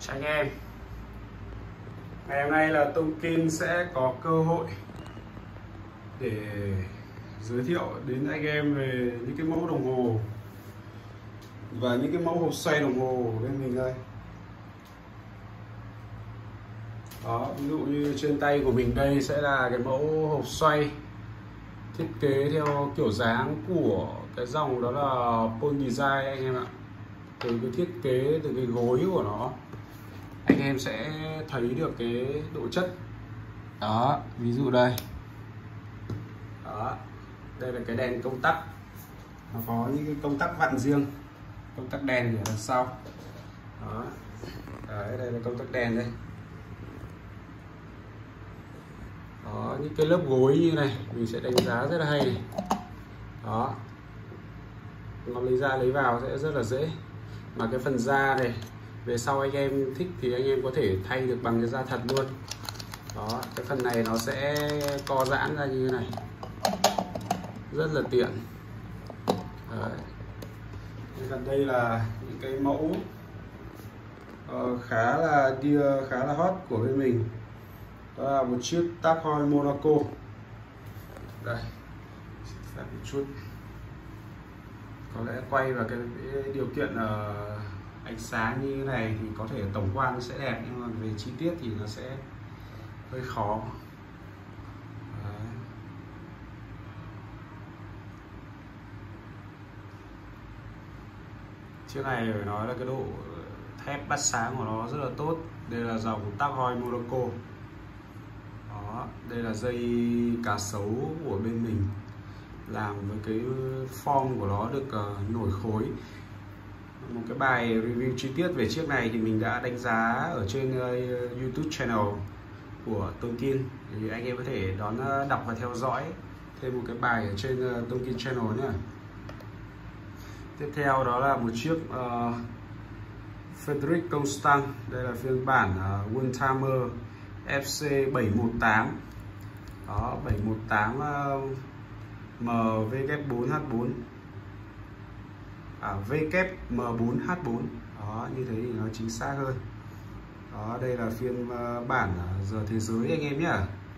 Anh em, ngày hôm nay là Tonkin sẽ có cơ hội để giới thiệu đến anh em về những cái mẫu đồng hồ và những cái mẫu hộp xoay đồng hồ của bên mình đây. Đó, ví dụ như trên tay của mình đây sẽ là cái mẫu hộp xoay thiết kế theo kiểu dáng của cái dòng đó là Pole Design anh em ạ. Từ cái thiết kế, từ cái gối của nó anh em sẽ thấy được cái độ chất. Đó, ví dụ đây. Đó, đây là cái đèn công tắc, nó có những cái công tắc vặn riêng, công tắc đèn ở đằng sau. Đó, đấy, đây là công tắc đèn đây. Đó, những cái lớp gối như này mình sẽ đánh giá rất là hay này. Đó, nó lấy ra lấy vào sẽ rất là dễ. Mà cái phần da này về sau anh em thích thì anh em có thể thay được bằng cái da thật luôn. Đó, cái phần này nó sẽ co giãn ra như thế này, rất là tiện. Đấy. Gần đây là những cái mẫu khá là hot của bên mình. Đó là một chiếc Tag Heuer Monaco. Đây, xin một chút, có lẽ quay vào cái điều kiện ánh sáng như thế này thì có thể tổng quan nó sẽ đẹp, nhưng mà về chi tiết thì nó sẽ hơi khó. Đấy. Chiếc này phải nói là cái độ thép bắt sáng của nó rất là tốt. Đây là dòng Tag Heuer Monaco. Đó, đây là dây cá sấu của bên mình, làm với cái form của nó được nổi khối. Một cái bài review chi tiết về chiếc này thì mình đã đánh giá ở trên YouTube channel của Tonkin, thì anh em có thể đón đọc và theo dõi thêm một cái bài ở trên Tonkin channel nhé. Tiếp theo đó là một chiếc Frederic Constant. Đây là phiên bản Oldtimer FC 718. Đó, 718 MW4H4 WM4H4. Đó, như thế thì nó chính xác hơn. Đó, đây là phiên bản giờ thế giới anh em nhé.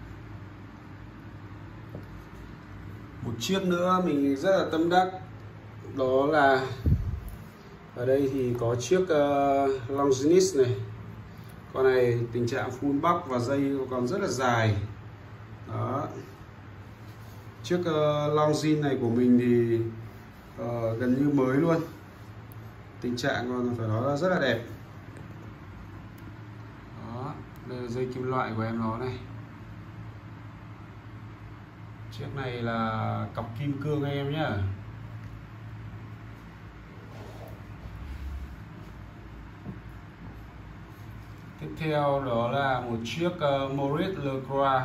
Một chiếc nữa mình rất là tâm đắc, đó là ở đây thì có chiếc Longines này. Con này tình trạng full box và dây còn rất là dài. Đó, chiếc Longines này của mình thì gần như mới luôn, tình trạng còn phải nói là rất là đẹp. Đó, đây là dây kim loại của em nó này. Chiếc này là cọc kim cương anh em nhé. Tiếp theo đó là một chiếc Maurice Lacroix.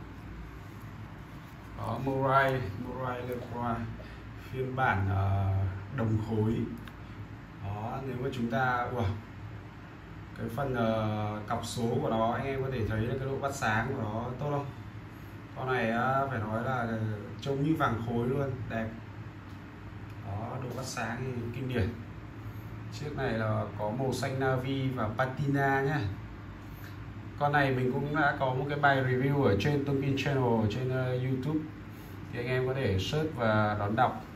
Đó, Maurice Lacroix phiên bản đồng khối. Đó, nếu mà chúng ta cái phần cọc số của nó anh em có thể thấy là cái độ bắt sáng của nó tốt không? Con này phải nói là trông như vàng khối luôn, đẹp. Đó, độ bắt sáng thì kinh điển. Chiếc này là có màu xanh navy và patina nhá. Con này mình cũng đã có một cái bài review ở trên Tonkin channel trên YouTube, thì anh em có thể search và đón đọc.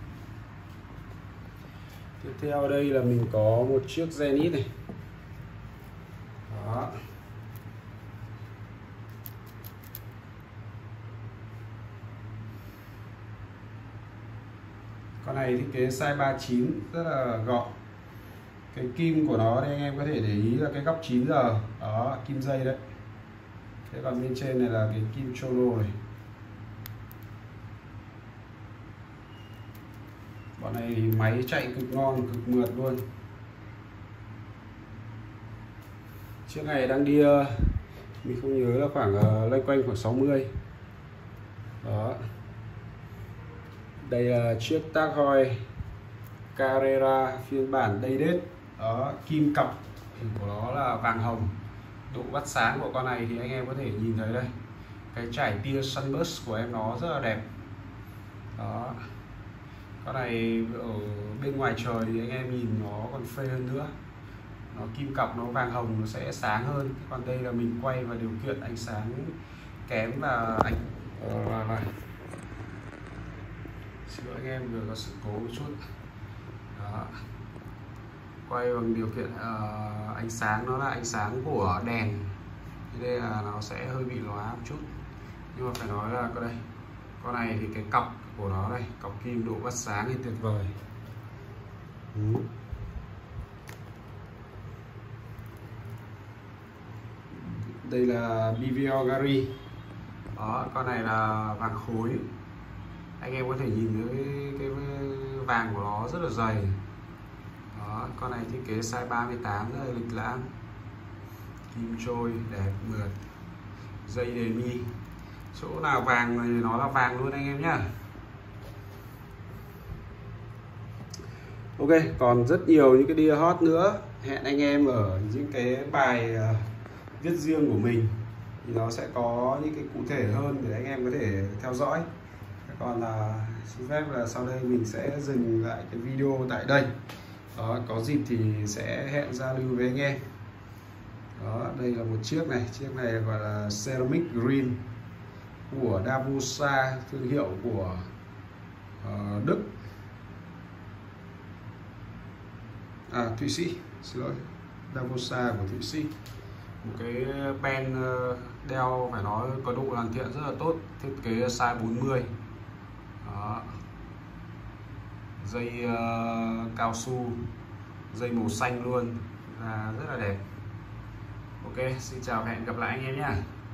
Tiếp theo đây là mình có một chiếc Zenith này. Đó, con này thiết kế size 39, rất là gọn. Cái kim của nó đây anh em có thể để ý là cái góc 9 giờ. Đó, kim dây đấy. Thế còn bên trên này là cái kim chrono này. Bọn này thì máy chạy cực ngon, cực mượt luôn. Chiếc này đang đi mình không nhớ là khoảng loanh quanh khoảng 60. Đó, đây là chiếc Tag Heuer Carrera phiên bản Dated. Đó, kim cọc của nó là vàng hồng. Độ bắt sáng của con này thì anh em có thể nhìn thấy đây, cái trải tia sunburst của em nó rất là đẹp. Đó, con này ở bên ngoài trời thì anh em nhìn nó còn phê hơn nữa. nó kim cọc nó vàng hồng nó sẽ sáng hơn. Còn đây là mình quay và điều kiện ánh sáng kém và ánh xin lỗi anh em vừa có sự cố một chút. Đó. Quay bằng điều kiện ánh sáng nó là ánh sáng của đèn, thế đây là nó sẽ hơi bị lóa một chút, nhưng mà phải nói là đây con này thì cái cọc của nó đây, cọc kim độ bắt sáng thì tuyệt vời. Đây là BVL Gary. Đó, con này là vàng khối, anh em có thể nhìn thấy cái vàng của nó rất là dày. Đó, con này thiết kế size 38 rất là lịch lãm, kim trôi đẹp mượt, dây đề mi, chỗ nào vàng thì nó là vàng luôn anh em nhá. Ok, còn rất nhiều những cái đĩa hot nữa, hẹn anh em ở những cái bài viết riêng của mình thì nó sẽ có những cái cụ thể hơn để anh em có thể theo dõi. Còn là xin phép là sau đây mình sẽ dừng lại cái video tại đây. Đó, có dịp thì sẽ hẹn giao lưu với anh em. Đó, đây là một chiếc này gọi là Ceramic Green của Davusa, thương hiệu của Đức, Thụy Sĩ, xin lỗi, Davusa của Thụy Sĩ. Một cái pen đeo phải nói có độ hoàn thiện rất là tốt, thiết kế size 40. Đó. Dây cao su, dây màu xanh luôn, rất là đẹp. Ok, xin chào và hẹn gặp lại anh em nhé.